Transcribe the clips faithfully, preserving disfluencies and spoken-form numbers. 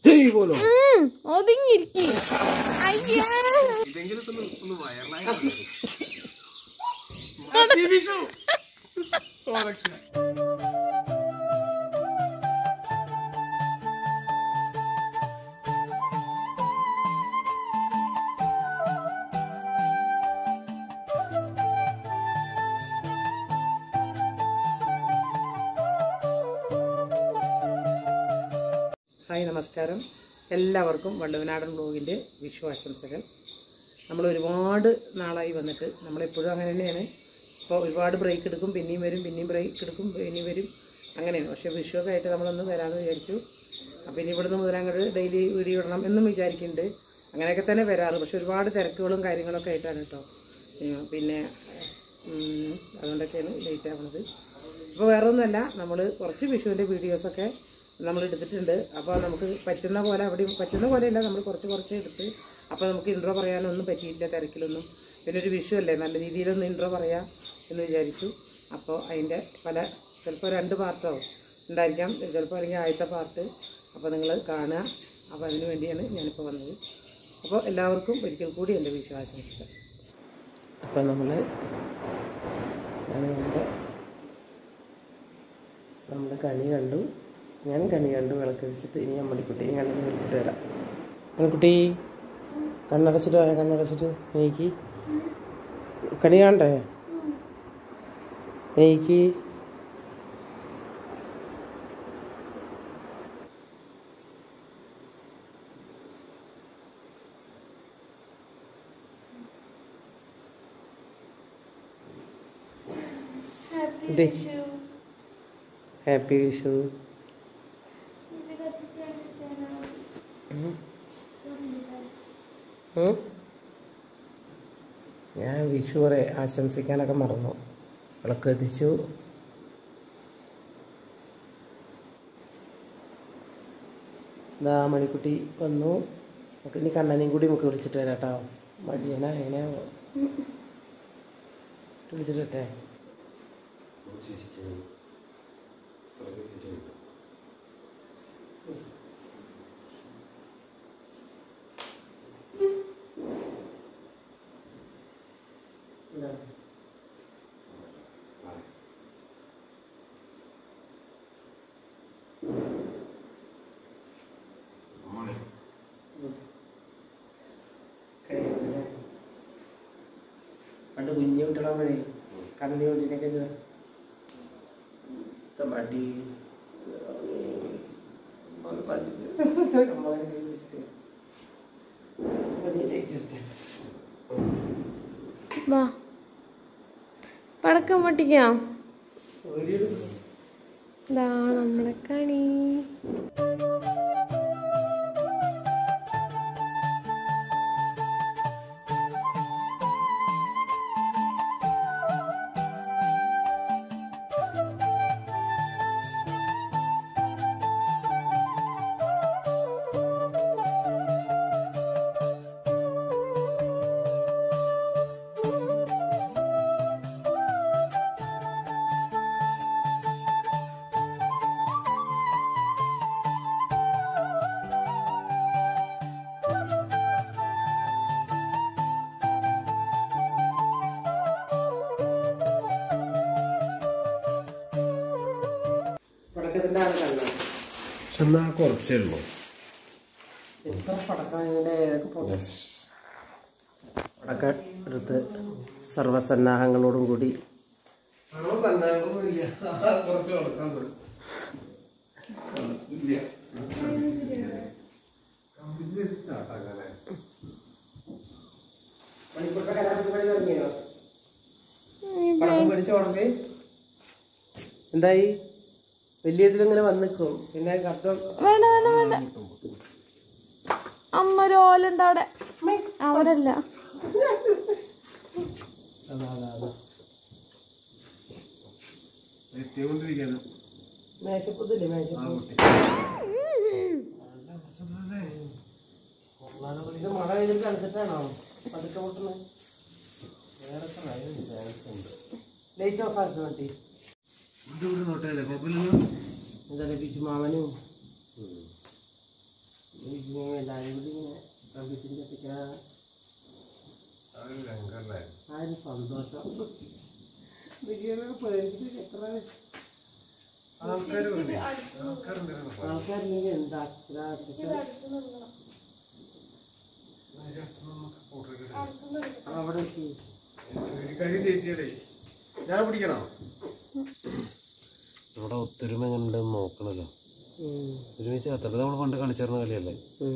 ഒതുങ്ങിയിരിക്കും. Hi, നമസ്കാരം. എല്ലാവർക്കും വള്ളുവനാടൻ ബ്ലോഗിൻ്റെ വിഷു ആശംസകൾ. നമ്മൾ ഒരുപാട് നാളായി വന്നിട്ട്, നമ്മളെപ്പോഴും അങ്ങനെ തന്നെയാണ്. ഇപ്പോൾ ഒരുപാട് ബ്രേക്ക് എടുക്കും, പിന്നെയും വരും, പിന്നെയും ബ്രേക്ക് എടുക്കും, പിന്നെയും വരും, അങ്ങനെയാണ്. പക്ഷേ വിഷുവൊക്കെ ആയിട്ട് നമ്മളൊന്ന് വരാമെന്ന് വിചാരിച്ചു. അപ്പോൾ ഇനി ഇവിടുന്ന് മുതൽ അങ്ങോട്ട് ഡെയിലി വീഡിയോ ഇടണം എന്നും വിചാരിക്കുന്നുണ്ട്. അങ്ങനെയൊക്കെ തന്നെ വരാറ്. പക്ഷെ ഒരുപാട് തിരക്കുകളും കാര്യങ്ങളൊക്കെ ആയിട്ടാണ് കേട്ടോ. പിന്നെ അതുകൊണ്ടൊക്കെയാണ് ലേറ്റ് ആവുന്നത്. അപ്പോൾ വേറെ ഒന്നുമല്ല, നമ്മൾ കുറച്ച് വിഷുവിൻ്റെ വീഡിയോസൊക്കെ നമ്മൾ എടുത്തിട്ടുണ്ട്. അപ്പോൾ നമുക്ക് പറ്റുന്ന പോലെ, അവിടെയും പറ്റുന്ന പോലെയല്ല, നമ്മൾ കുറച്ച് കുറച്ച് എടുത്ത്. അപ്പോൾ നമുക്ക് ഇൻട്രോ പറയാനൊന്നും പറ്റിയില്ല തിരക്കിലൊന്നും. പിന്നെ ഒരു വിഷു അല്ലേ, നല്ല രീതിയിലൊന്ന് ഇൻട്രോ പറയാം എന്ന് വിചാരിച്ചു. അപ്പോൾ അതിൻ്റെ പല ചിലപ്പോൾ രണ്ട് പാർട്ടോ ഉണ്ടായിരിക്കാം, ചിലപ്പോൾ അല്ലെങ്കിൽ ആദ്യത്തെ പാർട്ട്. അപ്പോൾ നിങ്ങൾ കാണുക. അപ്പോൾ അതിന് വേണ്ടിയാണ് ഞാനിപ്പോൾ വന്നത്. അപ്പോൾ എല്ലാവർക്കും ഒരിക്കൽ കൂടി എൻ്റെ വിഷു ആശംസിക്കാം. അപ്പോൾ നമ്മൾ നമ്മുടെ നമ്മൾ കണി കണ്ടു. ഞാൻ കണി കണ്ടു, വിളക്ക് വെച്ചിട്ട്. ഇനി അമ്മടിക്കുട്ടിയും കണ്ണിന് വിളിച്ചിട്ട് വരാം. അമ്മക്കുട്ടി കണ്ണടച്ചിട്ട് പോയാൽ കണ്ണടച്ചിട്ട് എനിക്ക് കണി കാണണ്ടേ? എനിക്ക് ഹാപ്പി വിഷു. ഞാൻ വിഷു കുറേ ആശംസിക്കാനൊക്കെ മറന്നു. വിളക്ക് എത്തിച്ചു. ഇതാ മണിക്കുട്ടി വന്നു. നമുക്ക് ഇനി കണ്ണനെയും കൂടി നമുക്ക് വിളിച്ചിട്ട് വരാം കേട്ടോ. മടിയനാ എങ്ങനെയാ വിളിച്ചിട്ട് വരട്ടെ? പണ്ട് കുഞ്ഞു കുട്ടികളെ കണ്ണി കൊണ്ടിട്ടൊക്കെ മടി പടക്കം പൊട്ടിക്കാം. ഇതാ നമ്മുടെ കണി. എന്നാ കുറച്ചേ ഉള്ളൂ. എത്ര പടക്കങ്ങളുടെ പടക്കം എടുത്ത് സർവസന്നാഹങ്ങളോടും കൂടി പടക്കം പിടിച്ചു തുടങ്ങി. എന്തായി? വലിയതിലിങ്ങനെ വന്നിക്കും. പിന്നെ ശബ്ദം വേണ്ട വേണ്ട വേണ്ട. അമ്മ ഒരു ഓലുണ്ട് അവിടെ. അവരല്ല. മേശപ്പുതില്ലേ? മേശപ്പുത് മഴ പെയ്തിട്ട് അടുത്തിട്ടാണോ പതുക്കെ പൊട്ടുന്നത്? ലൈറ്റ് ഓഫ് ആക്കി മതി. എന്താ ലഭിച്ചു മാമനും എല്ലാവരും കൂടി ഇങ്ങനെ കമ്പിത്തിരി കത്തിക്കാൻ ആ ഒരു സന്തോഷം വിജയനൊക്കെ പേടിച്ചിട്ട് എത്ര ആൾക്കാരുണ്ടെങ്കിൽ എന്താ അവിടെ ഞാൻ പിടിക്കണോ? ഇവിടെ ഒത്തൊരുമ എങ്ങനെ ഉണ്ടെന്ന് നോക്കണല്ലോ. ഒരുമിച്ച് കത്തട്ടെ. നമ്മൾ പണ്ട് കളിച്ചേർന്ന കളിയല്ലേ?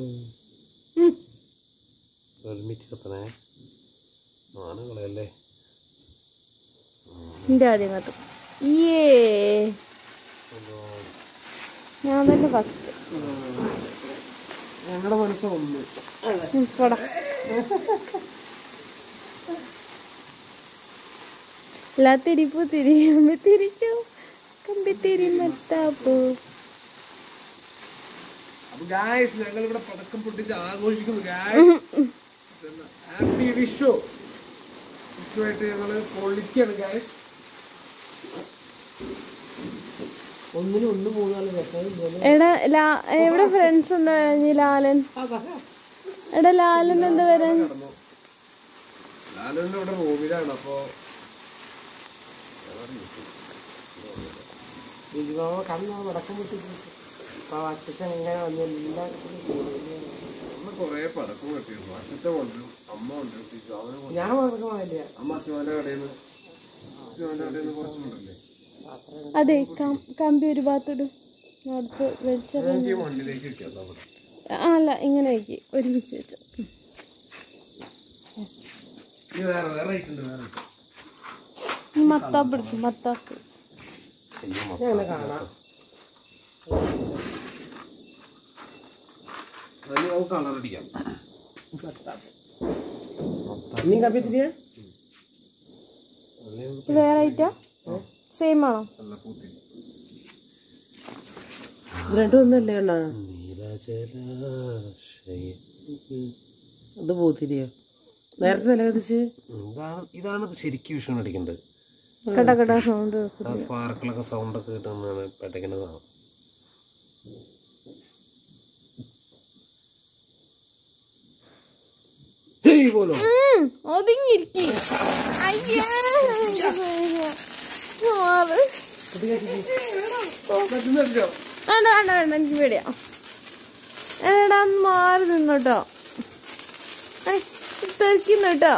ഒരുമിച്ച് കത്തണേ. ആണ് കളിയല്ലേ? ആദ്യം കത്തും. ഞാൻ തന്നെ ഫസ്റ്റ്. ഞങ്ങളുടെ മനസ്സ് ഒന്ന് എല്ലാ തിരിപ്പൂ തിരിയുമ്പോ തിരിക്കും കമ്പിത്തിരി മത്താപ്പൂ. ഞങ്ങൾ ഇവിടെ പടക്കം പൊട്ടിച്ച് ആഘോഷിക്കുന്നു. ഹാപ്പി വിഷു. വിഷുവായിട്ട് ഞങ്ങള് പൊളിക്കാണ് ഗായ്സ്. ഒന്നിനും ഒന്ന് മൂന്നാല് എടാ എവിടെ ഫ്രണ്ട്സ് ഉണ്ടോ? ലാലൻ എടാ ലാലൻ എന്താ വരാൻ? ലാലന്റെ ഇവിടെ റൂമിലാണ്. അപ്പൊ ബിജുബാബ കണ്ണോ നടക്കം പൊട്ടിച്ചു. അപ്പൊ അച്ഛൻ ഇങ്ങനെ വന്ന് എല്ലാവർക്കും നമ്മള് കൊറേ പടക്കം കെട്ടിയിരുന്നു. അച്ഛച്ച കൊണ്ടും അമ്മ കൊണ്ടും ഞാൻ പടക്കമില്ല. അമ്മ ശിവന്റെ കടയിൽ നിന്ന് ശിവന്റെ കടയിൽ നിന്ന് കുറച്ചുണ്ടല്ലേ. അതെ കമ്പി ഒരു ഭാഗത്തോട് അടുത്ത് വെച്ചത്. മണ്ണിലേക്ക് വെക്കാം. അല്ല ഇങ്ങനെ വെക്കി ഒരുമിച്ച് വെച്ചു. വേറെ വേറെ ആയിട്ടുണ്ട്. വേറെ മത്താപ്പ് എടുക്കും. മത്താപ്പ് കാണാം. കളർ അടിക്കാം. നീ കമ്പിത്തിരിയാ വേറെ ഐറ്റാ സെയിം ആണോ? ഇത് രണ്ടും ഒന്നല്ലേ കണ്ണാ? അത് പൂത്തിരിയോ? നേരത്തെ നില കത്തിച്ച് ഇതാണ് ഇതാണ് ശരിക്കും വിഷു അടിക്കേണ്ടത്. കട കട സൗണ്ട് സ്പാർക്കിളൊക്കെ സൗണ്ട് ഒക്കെ കിട്ടുന്നതാണ് പെട്ടക്കുന്നതാണ്. ഒതുങ്ങിയിരിക്കും. വേണ്ട വേണ്ട വേണ്ട എനിക്ക് പേടിയാ. എടാ മാറി നിന്നോട്ടോ. തെറിക്കുന്നു കേട്ടോ.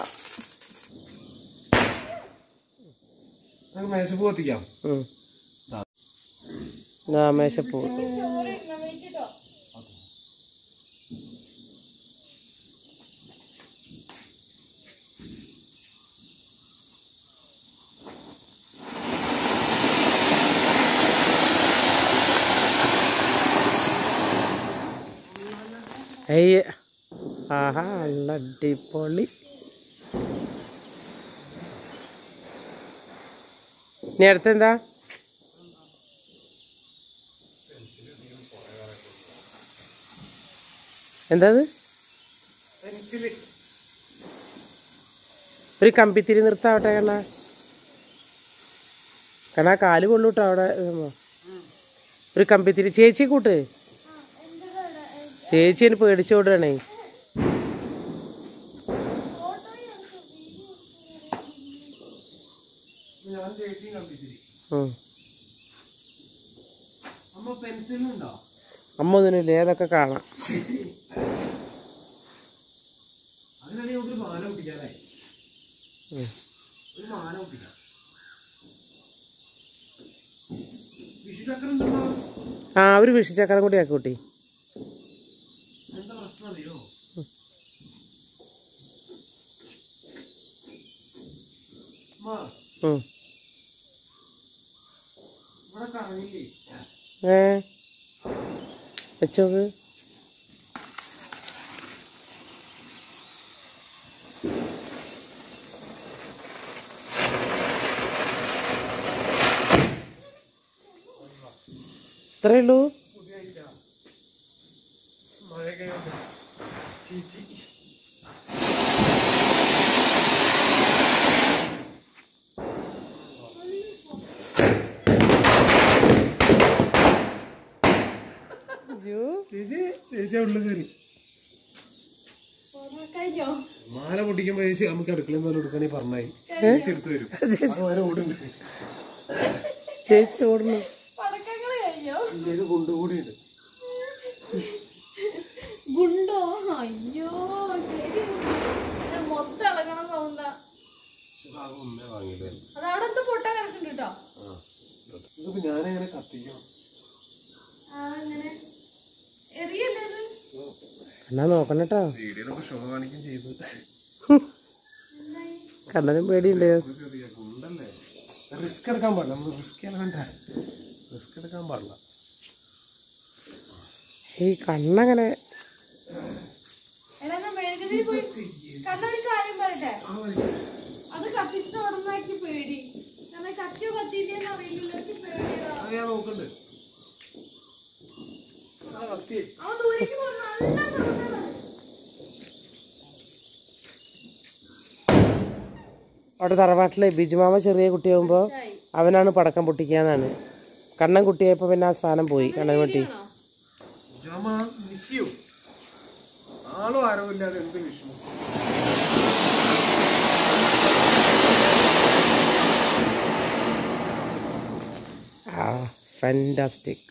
മേശപ്പൂ കത്തിക്കാം. മേശപ്പൂ അയ്യ ആഹാ നല്ല അടിപൊളി. ഇനി അടുത്തെന്താ? എന്താ ഒരു കമ്പിത്തിരി നിർത്താവട്ടെ കണ്ണാ. കണ്ണാ കാല് കൊള്ളൂട്ടോ അവിടെ. ഒരു കമ്പിത്തിരി ചേച്ചി കൂട്ട്. ചേച്ചി എന്നെ പേടിച്ചോടാണേ. അമ്മ ഒന്നിനില്ല. ഏതൊക്കെ കാണാം. ആ ഒരു വിഷുചക്രം കൂടി ആക്കൂട്ടി. ഏ വെച്ചോക്ക്. ഇത്രേ ഉള്ളൂ. ചേച്ചി ചേച്ചി ഉള്ളിൽ കയറി മാല പൊട്ടിക്കുമ്പോ ചേച്ചി നമുക്ക് അടുക്കളയിൽ നിന്ന് എടുക്കണേ പറഞ്ഞായി ചേച്ചി എടുത്തു വരും ഓടുണ്ട് ചേച്ചി ഓടുന്നു. ഇതിലേക്ക് കൊണ്ടുകൂടിയുണ്ട്. ഗുണ്ടോ അയ്യോ മൊത്തം ഇളകണ സൗണ്ടാ. അതവിടെ എന്തോ പൊട്ടാ കിടക്കുന്നുണ്ട് കേട്ടോ. ഇതിപ്പോ ഞാനെങ്ങനെ കത്തിക്കണം? അങ്ങനെ എറിയല്ലേ അത്? എന്നാ നോക്കണട്ടോ. വീഡിയോയിലൊക്കെ ഷോ കാണിക്കും ചെയ്ത് കണ്ണനും പേടിയുണ്ട്. ഉണ്ടല്ലേ റിസ്ക് എടുക്കാൻ പാടില്ല. നമ്മൾ റിസ്ക് വേണ്ട, റിസ്ക് എടുക്കാൻ പാടില്ല. ഈ കണ്ണങ്ങനെ കണ്ണൊരു കാര്യം പറയട്ടെ, അത് കത്തിച്ചിട്ട് ഉടനാക്കി പേടി. കത്തിയോ കത്തിയില്ലേന്ന് അറിയില്ലല്ലോ. ഞാൻ നോക്കണ്ട് അവൻ ദൂരേക്ക് പോകുന്ന നല്ല സൗണ്ടാണ്. അവിടെ തറവാട്ടിലെ ബിജുമാമ ചെറിയ കുട്ടിയാകുമ്പോ അവനാണ് പടക്കം പൊട്ടിക്കാന്നാണ്. കണ്ണൻ കുട്ടിയായപ്പോ പിന്നെ ആ സ്ഥാനം പോയി. കണ്ണൻ പൊട്ടി ആളോ ആരോഗ്യമില്ലാതെ എന്ത് വിഷമം. ആ ഫാന്റാസ്റ്റിക്.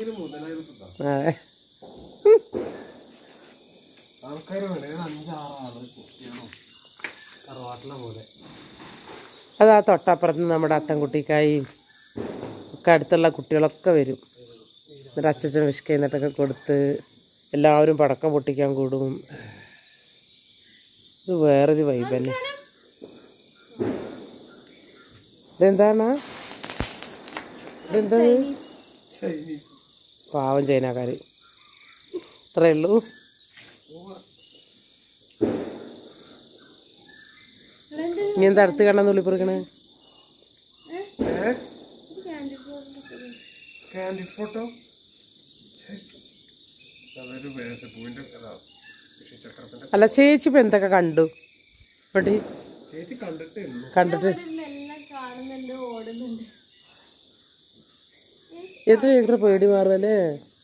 ആൾക്കാര് വേണം അഞ്ചാറാള് കുട്ടിയാണോ തറവാട്ടിലെ പോലെ. അതാ തൊട്ടപ്പുറത്ത് നമ്മുടെ അത്തൻകുട്ടിക്കായും ഒക്കെ അടുത്തുള്ള കുട്ടികളൊക്കെ വരും. എന്നിട്ട് അച്ഛൻ വിഷ് കഴിഞ്ഞിട്ടൊക്കെ കൊടുത്ത് എല്ലാവരും പടക്കം പൊട്ടിക്കാൻ കൂടും. ഇത് വേറൊരു വൈബ് തന്നെ. ഇതെന്താണ് ഇതെന്താണ്? പാവം ചൈനക്കാര്. അത്രേ ഉള്ളൂ. ഇനി എന്താ അടുത്ത് കണ്ണ നുള്ളിപ്പറിക്കണേ? കാൻഡിഡ് ഫോട്ടോ അല്ല ചേച്ചി ഇപ്പൊ എന്തൊക്കെ കണ്ടു? ചേച്ചി കണ്ടിട്ടേ ഉള്ളൂ. കണ്ടിട്ട് കാണുന്നുണ്ട്, ഓടുന്നുണ്ട്. എത്ര ഏക്കർ പേടി മാറല്ലേ?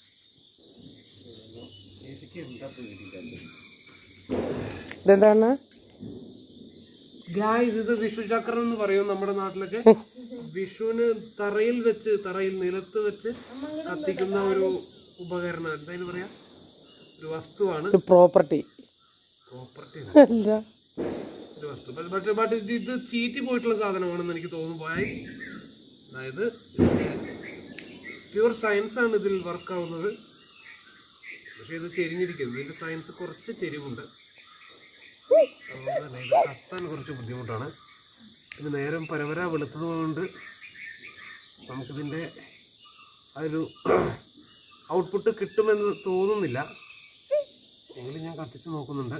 ഇതെന്താണ് ഗായ്സ്? ഇത് വിഷു ചക്രം എന്ന് പറയും നമ്മുടെ നാട്ടിലൊക്കെ. വിഷുവിന് തറയിൽ വെച്ച് തറയിൽ നിലത്ത് വെച്ച് കത്തിക്കുന്ന ഒരു ഉപകരണം. എന്തായാലും പറയാ ഒരു വസ്തുവാണ്. പ്രോപ്പർട്ടി പ്രോപ്പർട്ടി അല്ല, ഒരു വസ്തു. ബട്ട് ബട്ട് ഇത് ചീറ്റി പോയിട്ടുള്ള സാധനമാണെന്ന് എനിക്ക് തോന്നുന്നു ബോയ്സ്. അതായത് പ്യൂർ സയൻസ് ആണ് ഇതിൽ വർക്ക് ആവുന്നത്. പക്ഷെ ഇത് ചെരിഞ്ഞിരിക്കുന്നു. ഇതിന്റെ സയൻസ് കുറച്ച് ചെരിവുണ്ട്. അതുകൊണ്ട് തന്നെ ഇത് കത്താൻ കുറച്ച് ബുദ്ധിമുട്ടാണ്. പിന്നെ നേരം പരവര വെളുത്തത് കൊണ്ട് നമുക്കിതിൻ്റെ ആ ഒരു ഔട്ട്പുട്ട് കിട്ടുമെന്ന് തോന്നുന്നില്ല. എങ്കിലും ഞാൻ കത്തിച്ച് നോക്കുന്നുണ്ട്.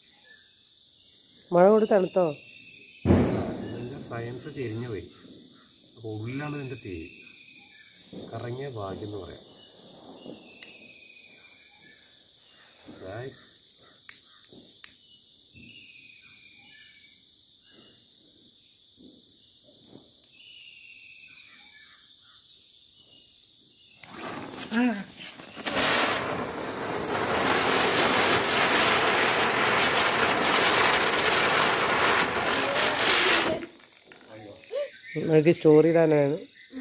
മഴ കൊണ്ട് തണുത്തോ? ഇതിൻ്റെ സയൻസ് ചെരിഞ്ഞു പോയി. അപ്പോൾ ഉള്ളിലാണ് ഇതിൻ്റെ തീ. കറങ്ങിയ ഭാഗ്യം എന്ന് പറയാം. ഗായ്സ് എനിക്ക് സ്റ്റോറി ഇടാനാണ്.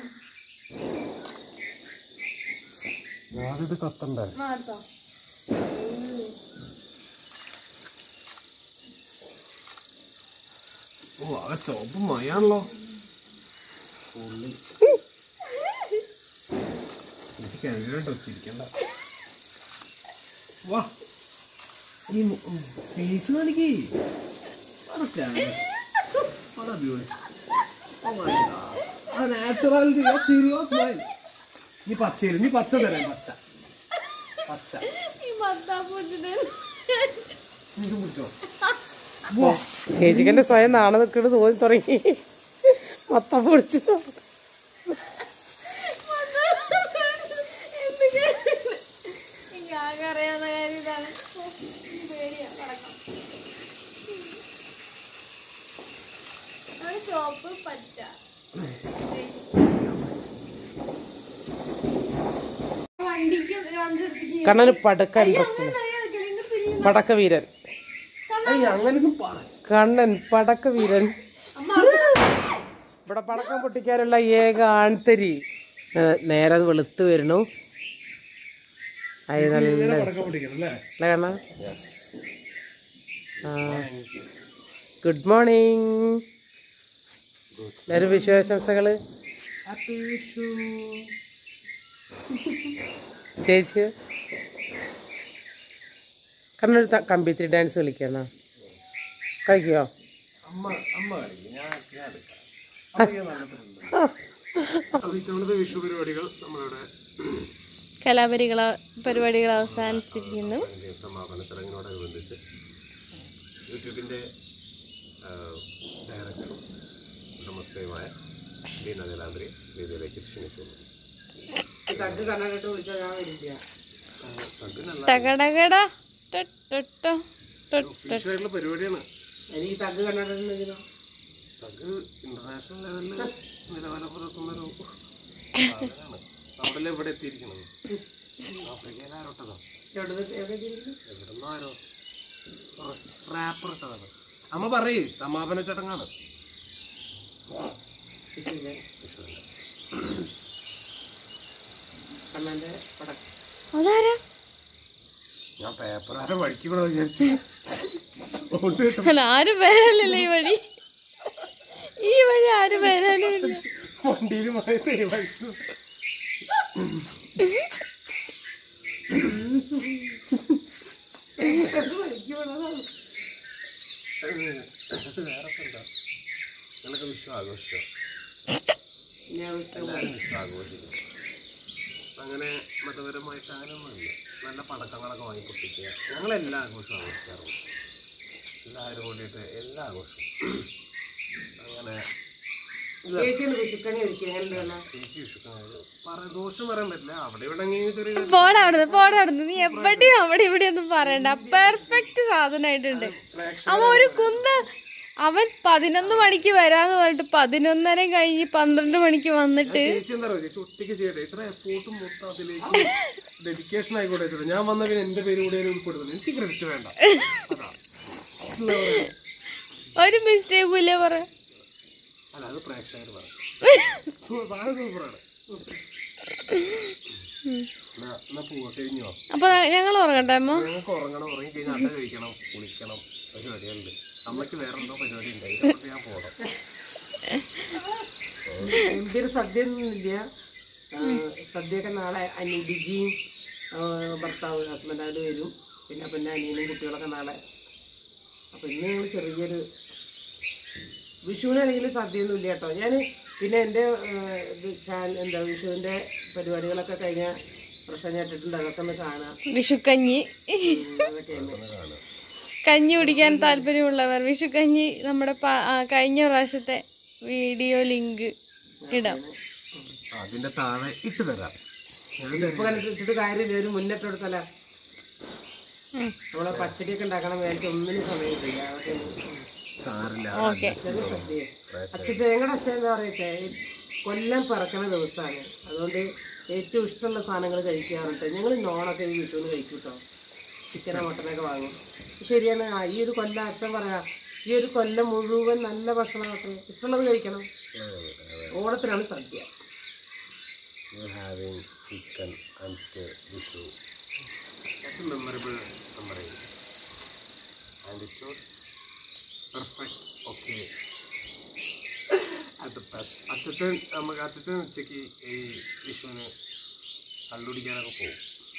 ഞാനിത് കത്തണ്ടേ? ഓ ആ ചോപ്പ് മയാണല്ലോ. കേട്ടോ ചിരിക്കണ്ട. വാ ഈ ഫേസ് കാണിക്കേ. നാച്ചുറാലിറ്റി സീരിയസ് മൈൻ. നീ പച്ചയില് നീ പച്ച തരാം. പച്ച പച്ച പിടിച്ചോ. ചേച്ചിക്കെന്റെ സ്വയം നാണ നിൽക്കണ് തോന്നി തുടങ്ങി. മൊത്തം പൊടിച്ചു. അറിയാവുന്ന കാര്യം ഇതാണ്. പേടിയാ പടക്കം. ചോപ്പ് പച്ച വണ്ടിക്ക് കണ്ണന് പടക്ക ഇൻട്രസ്റ്റ് പടക്ക വീരൻ അങ്ങനൊന്നും പറ കണ്ണൻ പടക്ക വീരൻ. ഇവിടെ പടക്കം പൊട്ടിക്കാനുള്ള ഏക ആൺതരി. നേരെ അത് വെളുത്ത് വരുന്നു. അത് നല്ല കണ്ണ. Good morning. എല്ലാവരും വിശ്വാസംസകള്. ചേച്ചി കണ്ണൊരു കമ്പിത്തിരി ഡാൻസ് കളിക്കണ കളിക്കോ? ഇത്തവണത്തെ വിഷു പരിപാടികൾ നമ്മളുടെ കലാപരികള പരിപാടികൾ അവസാനിച്ചിരിക്കുന്നു. സമാപന ചടങ്ങിനോടനുബന്ധിച്ച് യൂട്യൂബിന്റെ ഡയറക്ടറും ഉടമസ്ഥയുമായ ബീന നീലാദ്രി വേദിയിലേക്ക് ക്ഷണിക്കുന്നു. പരിപാടിയാണ്. എനിക്ക് തഗ് കണ്ടിട്ടുണ്ടെങ്കിലോ തഗ് ഇന്റർനാഷണൽ ലെവലിൽ നിലവാരം പുലർത്തുന്നൊരു സാധനമാണ്. അവിടെ ഇവിടെ എത്തിയിരിക്കുന്നത് ആഫ്രിക്കയിൽ ആരോട്ടതോ എവിടുന്നോ ആരോ റാപ്പർ ഇട്ടതാണ്. അമ്മ പറയേ സമാപന ചടങ്ങാണ്. ഞാൻ പേപ്പർ ആരെ വഴിക്ക് കൂടെ വിചാരിച്ചു. ആരും വരാനല്ലേ ഈ വഴി, ഈ വഴി ആരും വരാനും ഇല്ല. വണ്ടിയിൽ വഴിക്കും ഞങ്ങളൊക്കെ വിഷു ആഘോഷിച്ചോ? എല്ലാവരും വിഷു ആഘോഷിക്കും. അങ്ങനെ മതപരമായിട്ട് അങ്ങനെയൊന്നുമില്ല. നല്ല പടക്കങ്ങളൊക്കെ വാങ്ങി പൊട്ടിക്കുക. ഞങ്ങളെല്ലാ ആഘോഷവും ആഘോഷിക്കാറുണ്ട്. എല്ലാവരും കൂടിയിട്ട് എല്ലാ ആഘോഷവും. അങ്ങനെ ചേച്ചി വിഷുക്കണി പറ ദോഷം പറയാൻ പറ്റില്ല. അവിടെ ഇവിടെ ചെറിയ പോടാടുന്നു പോടാടുന്നു നീ എവിടെയും അവിടെ ഇവിടെ ഒന്നും പറയണ്ട. പെർഫെക്റ്റ് സാധനമായിട്ടുണ്ട്. അവൻ ഒരു കുന്ന് അവൻ പതിനൊന്ന് മണിക്ക് വരാന്ന് പറഞ്ഞിട്ട് പതിനൊന്നര കഴിഞ്ഞ് പന്ത്രണ്ട് മണിക്ക് വന്നിട്ട് ചേച്ചി എന്താ പറയുക, ചേച്ചി ഒറ്റയ്ക്ക് ചെയ്യട്ടെ. ചേച്ചി എഫോർട്ടും മൊത്തം അതിലേക്ക് ഡെഡിക്കേഷൻ ആയിക്കോട്ടെ. ചേച്ചി ഞാൻ വന്ന പിന്നെ എന്റെ പേര് കൂടെ ഉൾപ്പെടുത്തുന്നു. എനിക്ക് ക്രെഡിറ്റ് വേണ്ട. ഒരു മിസ്റ്റേക്കും ഇല്ലേ പറ. അല്ല അത് പ്രേക്ഷകർ പറയും. സാധനം സൂപ്പറാണ്. കഴിഞ്ഞോ? അപ്പൊ ഞങ്ങൾ ഉറങ്ങട്ടെ അമ്മ. ഞങ്ങൾക്ക് ഉറങ്ങണം. ഉറങ്ങി കഴിഞ്ഞാൽ അട കഴിക്കണം, കുളിക്കണം, പരിപാടികളുണ്ട്. അമ്മക്ക് വേറെന്തോ പരിപാടി ഉണ്ടായി. ഞാൻ പോകണം. എന്തൊരു സദ്യ ഒന്നുമില്ല. സദ്യയൊക്കെ നാളെ അനുഡിജിയും ഭർത്താവ് ഹസ്ബൻഡായിട്ട് വരും. പിന്നെ പിന്നെ അനിയനും കുട്ടികളൊക്കെ നാളെ. അപ്പം ഇന്ന് ഞങ്ങൾ ചെറിയൊരു വിഷുവിനാണെങ്കിൽ സദ്യയൊന്നും ഇല്ല കേട്ടോ. ഞാൻ പിന്നെ എൻ്റെ എന്താ വിഷുവിൻ്റെ പരിപാടികളൊക്കെ കഴിഞ്ഞ പ്രശ്നം കേട്ടിട്ടുണ്ട്. അതൊക്കെ ഒന്ന് കാണാം. വിഷുക്കഞ്ഞി കഞ്ഞി കുടിക്കാൻ താല്പര്യമുള്ളവർ വിഷുക്കഞ്ഞി നമ്മുടെ കഴിഞ്ഞ പ്രാവശ്യത്തെ വീഡിയോ ലിങ്ക് ഇടാം. അതിന്റെ താഴെ ഇട്ട് തരാം. ഇട്ടിട്ട് കാര്യമില്ല. ഒരു മുന്നിട്ടെടുത്തല്ല നമ്മളെ പച്ചടിയൊക്കെ ഉണ്ടാക്കണം വിചാരിച്ച ഒന്നിനും സമയമില്ല. അതൊക്കെ അച്ഛൻ ഞങ്ങളുടെ അച്ഛൻ എന്താ പറയാ, കൊല്ലം പിറക്കണ ദിവസമാണ്. അതുകൊണ്ട് ഏറ്റവും ഇഷ്ടമുള്ള സാധനങ്ങൾ കഴിക്കാറുണ്ട്. ഞങ്ങൾ നോണൊക്കെ ഈ വിഷുവിന് കഴിക്കും കേട്ടോ. ചിക്കനോ മട്ടനൊക്കെ വാങ്ങും. ശരിയാണ്. ഈ ഒരു കൊല്ലം അച്ഛൻ പറയാ ഈ ഒരു കൊല്ലം മുഴുവൻ നല്ല ഭക്ഷണം ആട്ടെ, ഇഷ്ടമുള്ളത് കഴിക്കണം. ഓണത്തിനാണ് സദ്യ. Chicken and Vishu memorable memories and it perfect. Okay അച്ഛൻ നമുക്ക് അച്ഛൻ ഉച്ചയ്ക്ക് ഈ വിഷുവിന് കള്ളുടിക്കാനൊക്കെ പോകും.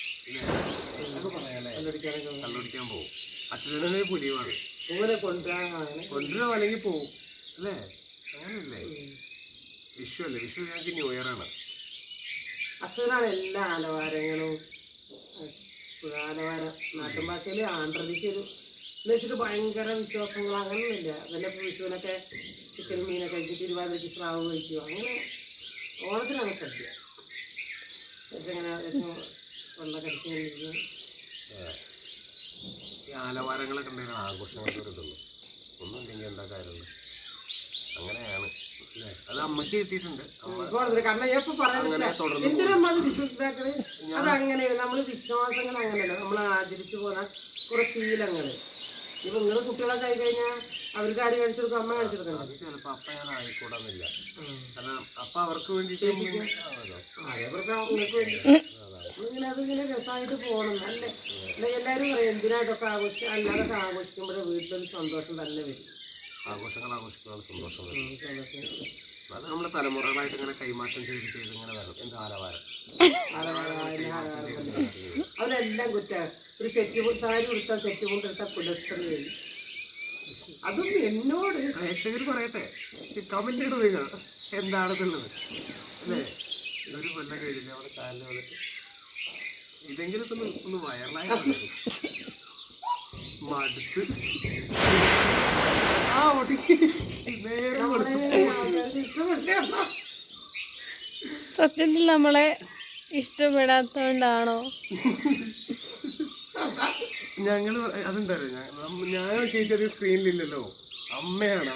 കള്ളുടിക്കാൻ പോകും. അച്ഛനെ പുലിവാണ് കൊണ്ടുവരാ അല്ലെങ്കിൽ പോവും അല്ലേ? അങ്ങനെയല്ലേ? വിഷു അല്ലേ? വിഷു ഞങ്ങൾക്ക് ന്യൂ ഇയർ ആണ്. അച്ഛനാണ് എല്ലാ ആലവാരങ്ങളും. ആലവാര നാട്ടിൻ ഭാഷയിൽ ആണ്ട്രതിക്ക് ഒരു എന്ന് വെച്ചിട്ട് ഭയങ്കര വിശ്വാസങ്ങൾ അങ്ങനെയൊന്നുമില്ല. വല്ല വിഷുവിനൊക്കെ ചിക്കനും മീനൊക്കെ കഴിക്കും, തിരുവാതിരയ്ക്ക് സ്രാവ് കഴിക്കുക. അങ്ങനെ ഓണത്തിനാണ് സദ്യ. അങ്ങനെ വെള്ളം കടിച്ചു ഈ ആലവാരങ്ങളൊക്കെ ഉണ്ടെങ്കിൽ ആഘോഷങ്ങൾക്ക് ഒരു ഇതുള്ളൂ. ഒന്നും ഇല്ലെങ്കിൽ എന്താ കാര്യമുള്ളൂ. അങ്ങനെയാണ് അത് അമ്മക്ക് കിട്ടിയിട്ടുണ്ട്. കാരണം ഞാൻ ഇപ്പൊ പറയുന്നില്ല എന്തിനും അത് വിശ്വസിതാക്കള് അത് അങ്ങനെയാണ്. നമ്മള് വിശ്വാസങ്ങൾ അങ്ങനെയല്ല, നമ്മൾ ആചരിച്ചു പോകുന്ന കുറെ ശീലങ്ങള്. ഇപ്പൊ നിങ്ങള് കുട്ടികളൊക്കെ ആയി കഴിഞ്ഞാൽ അവർക്ക് ആര് കാണിച്ചു കൊടുക്കും? അമ്മ കാണിച്ചു കൊടുക്കണം. അത് ചിലപ്പോ അപ്പ ഞാൻ ആയിക്കൂടാന്നില്ല. കാരണം അപ്പൊ അവർക്ക് വേണ്ടിട്ട് അതേപോലെ നിങ്ങൾക്ക് വേണ്ടി ഇങ്ങനെ അതിങ്ങനെ രസമായിട്ട് പോകണം. നല്ല എല്ലാവരും പറയും എന്തിനായിട്ടൊക്കെ ആഘോഷിക്കുക, അല്ലാതൊക്കെ ആഘോഷിക്കുമ്പോഴേ വീട്ടിലൊരു സന്തോഷം തന്നെ വരും. ആഘോഷങ്ങൾ ആഘോഷിക്കുന്ന സന്തോഷം വരും. അത് നമ്മളെ തലമുറകളായിട്ട് ഇങ്ങനെ കൈമാറ്റം ചെയ്ത് ചെയ്ത് ഇങ്ങനെ വരും. എന്ത് ആലവാരം അവരെല്ലാം കുറ്റ ഒരു സെറ്റ് സാരി കൊടുത്താൽ സെറ്റ് കൊണ്ടെടുത്താൽ പുലസ്ത്രീ വരും. അതും എന്നോട് പ്രേക്ഷകർ പറയട്ടെ, കമന്റ് ഇടുക നിങ്ങൾ എന്താണെന്നുള്ളത് അല്ലേ. ഒരു കൊല്ലം കഴിഞ്ഞില്ല നമ്മുടെ ചാനൽ വന്നിട്ട് ഇതെങ്കിലും ഒന്ന് ഒന്ന് വൈറലായി മടുത്ത് ആ ഒട്ടിക്ക് നേരെ സത്യത്തിൽ നമ്മളെ ഇഷ്ടപ്പെടാത്തോണ്ടാണോ? ഞങ്ങള് അതെന്താ പറയാ, ഞാനോ ചേച്ചി സ്ക്രീനിലില്ലല്ലോ, അമ്മയാണ്.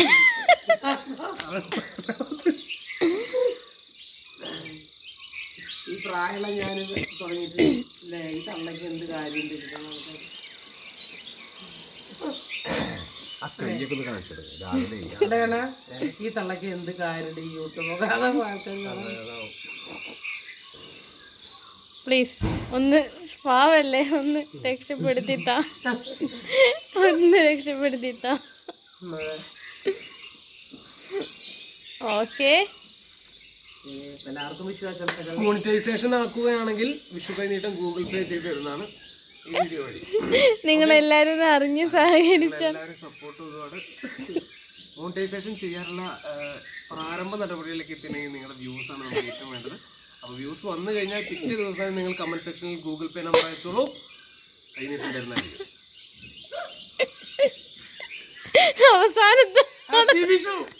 ഈ പ്രായമുള്ള ഞാൻ തുടങ്ങിയിട്ടില്ലേ, ഈ തള്ളക്ക് എന്ത് കാര്യം ഈ തള്ളക്ക് എന്ത് കാര്യം ഈ യൂട്യൂബ് പ്ലീസ് ഒന്ന് പാവല്ലേ, ഒന്ന് രക്ഷപ്പെടുത്തിത്താ, ഒന്ന് രക്ഷപ്പെടുത്തിത്താ. ഓക്കെ, എല്ലാവർക്കും വിശ്വാസം. മോണിറ്റൈസേഷൻ ആക്കുകയാണെങ്കിൽ വിഷു കൈനീട്ടം ഗൂഗിൾ പേ ചെയ്ത് തരുന്നതാണ് ഈ വീഡിയോ വഴി. നിങ്ങൾ എല്ലാരും അറിഞ്ഞ് സഹകരിച്ച എല്ലാവരും സപ്പോർട്ട് ഒരുപാട്. മോണിറ്റൈസേഷൻ ചെയ്യാനുള്ള പ്രാരംഭ നടപടികളിലേക്ക് എത്തിയിട്ടുണ്ടെങ്കിൽ നിങ്ങളുടെ വ്യൂസ് ആണ് നമുക്ക് ഏറ്റവും വേണ്ടത്. അപ്പൊ വ്യൂസ് വന്നു കഴിഞ്ഞാൽ പിറ്റേ ദിവസം നിങ്ങൾ കമന്റ് സെക്ഷനിൽ ഗൂഗിൾ പേ നമ്പർ അയച്ചോളൂ, കൈനീട്ടം തരുന്നതായിരിക്കും. അവസാനത്തെ വിഷു